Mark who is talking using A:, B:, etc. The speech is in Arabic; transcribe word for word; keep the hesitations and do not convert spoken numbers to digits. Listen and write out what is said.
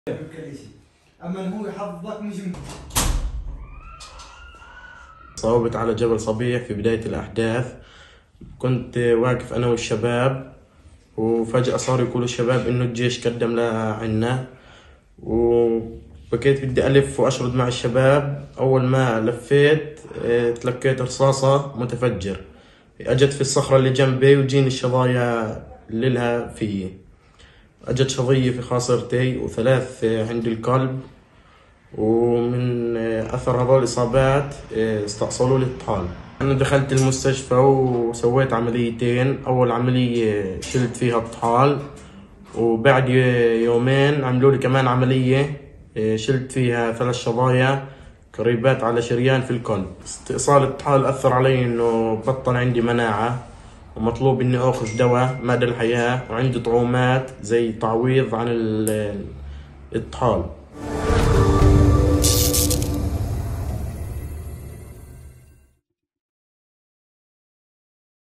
A: اما هو يحفظك مش
B: صوبت على جبل صبيح في بداية الأحداث. كنت واقف أنا والشباب، وفجأة صاروا يقولوا الشباب إنه الجيش قدم لعنا، وبكيت بدي ألف وأشرد مع الشباب. أول ما لفيت اه، تلقيت رصاصة متفجر أجت في الصخرة اللي جنبي، وجيني الشظايا اللي لها فيي. أجت شظية في خاصرتي وثلاث عند القلب، ومن أثر هذول الإصابات استأصلوا لي الطحال. أنا دخلت المستشفى وسويت عمليتين. أول عملية شلت فيها الطحال، وبعد يومين عملوا لي كمان عملية شلت فيها ثلاث شظايا قريبات على شريان في القلب. استئصال الطحال أثر علي إنه بطل عندي مناعة، ومطلوب إني آخذ دواء مدى الحياة، وعندي طعومات زي تعويض عن الطحال.